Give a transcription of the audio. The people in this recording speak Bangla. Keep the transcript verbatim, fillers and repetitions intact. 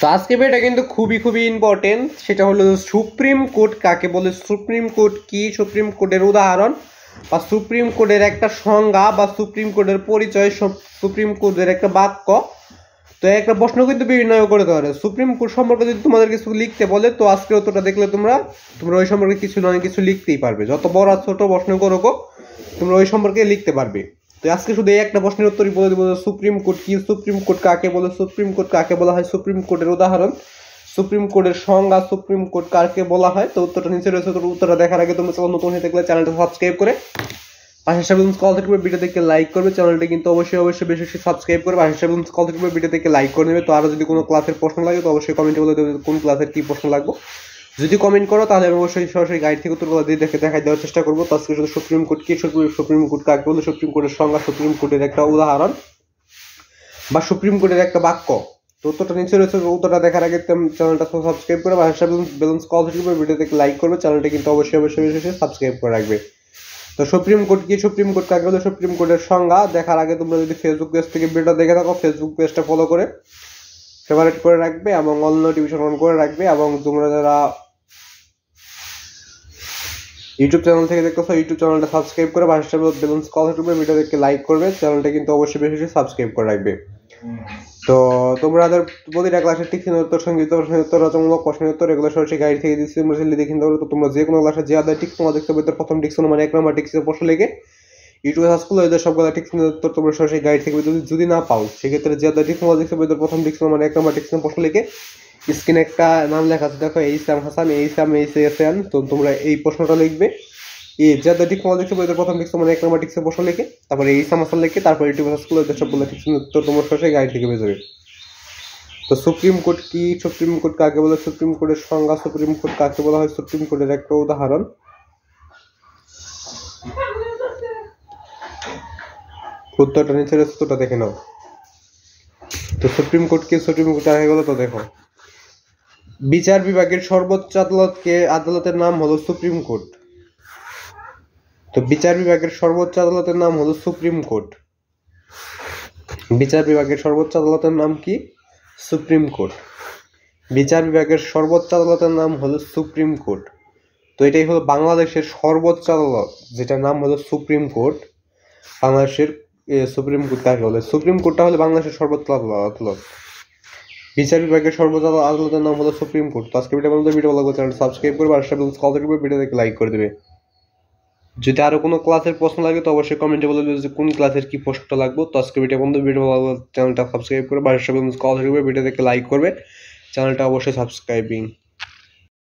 আজকে এটা কিন্তু খুবই খুবই ইম্পর্টেন্ট, সেটা হলো সুপ্রিম কোর্ট কাকে বলে, সুপ্রিম কোর্ট কি, সুপ্রিম কোর্টের উদাহরণ বা সুপ্রিম কোর্টের একটা সংজ্ঞা বা সুপ্রিম কোর্টের পরিচয়, সুপ্রিম কোর্টের একটা বাক্য। তো একটা প্রশ্ন কিন্তু বিভিন্ন করতে পারে, সুপ্রিম কোর্ট সম্পর্কে যদি তোমাদের কিছু লিখতে বলে, তো আজকে অতটা দেখলে তোমরা তোমরা ওই সম্পর্কে কিছু নয় কিছু লিখতেই পারবে, যত বড় ছোট প্রশ্ন করো তোমরা ওই সম্পর্কে লিখতে পারবে। তো আজকে শুধু এই একটা প্রশ্নের উত্তরই বলে দেবো, সুপ্রিম কোর্ট কি, সুপ্রিম কোর্ট কাকে বলে, সুপ্রিম কোর্ট কাকে বলা হয়, সুপ্রিম কোর্টের উদাহরণ, সুপ্রিম কোর্টের সংজ্ঞা, সুপ্রিম কোর্ট কাকে বলা হয়। তো উত্তরটা নিচে রয়েছে, উত্তরটা দেখার আগে তোমরা চ্যানেল নতুন হয়ে থাকলে চ্যানেলটা সাবস্ক্রাইব করে পাশে কল থেকে ভিডিও দেখে লাইক করবে, চ্যানেলটা কিন্তু অবশ্যই অবশ্যই বেশি বেশি সাবস্ক্রাইব করবে, পাশে কল থেকে ভিডিও দেখে লাইক করে নেবে। তো আরও যদি কোনো ক্লাসের প্রশ্ন লাগে তো অবশ্যই কমেন্টে বলে দেবে কোন ক্লাসের কি প্রশ্ন লাগবে। যদি কমেন্ট করো তাহলে আমি অবশ্যই সরাসরি গাইড থেকে উত্তরগুলো দিয়ে দেখে দেখাই দেওয়ার চেষ্টা করবো। তো আজকে শুধু সুপ্রিম কোর্ট কি, সুপ্রিম কোর্ট কাকে বলে, সুপ্রিম কোর্টের সংজ্ঞা, সুপ্রিম কোর্টের একটা উদাহরণ বা সুপ্রিম কোর্টের একটা বাক্য। তো উত্তরটা নিচে রয়েছে, উত্তরটা দেখার আগে চ্যানেলটা সাবস্ক্রাইব করে পাশে বেলুন্স কল থেকে ভিডিও দেখে লাইক করবে, চ্যানেলটা কিন্তু অবশ্যই অবশ্যই বেশি সাবস্ক্রাইব করে রাখবে। তো সুপ্রিম কোর্ট কি, সুপ্রিম কোর্ট কাকে বলে, সুপ্রিম কোর্টের সংজ্ঞা দেখার আগে তোমরা যদি ফেসবুক পেজ থেকে ভিডিও দেখে থাকো, ফেসবুক পেজটা ফলো করে ফেভারিট করে রাখবে এবং অল নোটিফিকেশন অন করে রাখবে। এবং তোমরা যারা ইউটিউব চ্যানেল থেকে দেখতেছো, ইউটিউব চ্যানেলটা সাবস্ক্রাইব করে পাশে বেলুন্স কল থেকে ভিডিও দেখে লাইক করবে, চ্যানেলটা কিন্তু অবশ্যই বেশি বেশি সাবস্ক্রাইব করে রাখবে। তো তোমাদের প্রতিটা ক্লাসের টিক্সিন উত্তর, সঙ্গীত উত্তর, রচনামূলক প্রশ্নের উত্তর এগুলো সরাসরি গাইড থেকে দিচ্ছি, তোমরা সেগুলি দেখে নিতে পারো। তো তোমরা যে কোনো ক্লাসে যে আদার টিক্স তোমার দেখতে পাবে, প্রথম টিক্স মানে এক নম্বর টিক্সের প্রশ্ন লেগে ইউটিউবে সার্চ করলে এদের সবগুলো টিক্সিনের উত্তর তোমরা সরাসরি গাইড থেকে যদি যদি না পাও, সেক্ষেত্রে যে আদার টিক্স তোমার দেখতে পাবে, প্রথম টিক্স মানে এক নম্বর টিক্সের প্রশ্ন লেগে স্ক্রিনে একটা নাম লেখা আছে, দেখো এইসাম হাসান, এইসাম এইসান। তো তোমরা এই প্রশ্নটা লিখবে, এই যে আদার টিক্স তোমার দেখতে পাবে প্রথম টিক্স মানে এক নম্বর টিক্সের প্রশ্ন লিখে, তারপরে এইসাম হাসান লিখে, তারপর ইউটিউবে সার্চ করলে এদের সবগুলো টিক্সিনের উত্তর তোমরা সরাসরি গাইড থেকে পেয়ে যাবে। তো সুপ্রিম কোর্ট কি, সুপ্রিম কোর্ট কাকে বলে, সুপ্রিম কোর্টের সংজ্ঞা, সুপ্রিম কোর্ট কাকে বলা হয়, সুপ্রিম কোর্টের একটা উদাহরণ। উত্তরটা নিচে উত্তরটা দেখে নাও। তো সুপ্রিম কোর্ট কি, সুপ্রিম কোর্ট কাকে বলে, তো দেখো বিচার বিভাগের সর্বোচ্চ আদালতকে আদালতের নাম হলো সুপ্রিম কোর্ট। তো বিচার বিভাগের সর্বোচ্চ আদালতের নাম হলো সুপ্রিম কোর্ট। বিচার বিভাগের সর্বোচ্চ আদালতের নাম কি, সুপ্রিম কোর্ট। বিচার বিভাগের সর্বোচ্চ আদালতের নাম হলো সুপ্রিম কোর্ট। তো এটাই হলো বাংলাদেশের সর্বোচ্চ আদালত, যেটার নাম হলো সুপ্রিম কোর্ট। বাংলাদেশের সুপ্রিম কোর্ট কাকে বলে, সুপ্রিম কোর্টটা হলো বাংলাদেশের সর্বোচ্চ আদালত। বিচার বিভাগের সর্বোচ্চ আদালতের নাম হলো সুপ্রিম কোর্ট। তো আজকে ভিডিও বলতে ভিডিও ভালো লাগবে চ্যানেলটা সাবস্ক্রাইব করবে আর সাথে কল করবে, ভিডিও দেখে লাইক করে দেবে। যদি আরো কোনো ক্লাসের প্রশ্ন লাগে তো অবশ্যই কমেন্টে বলে দেবে যে কোন ক্লাসের কি প্রশ্নটা লাগবে। তো আজকে ভিডিও বন্ধু ভিডিও ভালো লাগলে চ্যানেলটা সাবস্ক্রাইব করে বাসার সাথে কল করবে, ভিডিও দেখে লাইক করবে, চ্যানেলটা অবশ্যই সাবস্ক্রাইবিং।